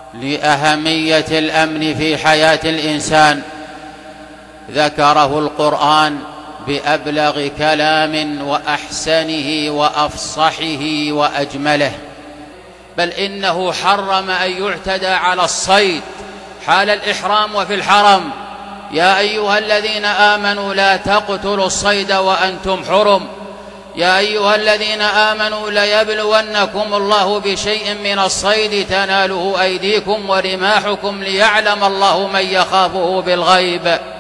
لأهمية الأمن في حياة الإنسان ذكره القرآن بأبلغ كلام وأحسنه وأفصحه وأجمله، بل إنه حرم أن يعتدى على الصيد حال الإحرام وفي الحرم. يا أيها الذين آمنوا لا تقتلوا الصيد وأنتم حرم. يا أيها الذين آمنوا ليبلونكم الله بشيء من الصيد تناله أيديكم ورماحكم ليعلم الله من يخافه بالغيب.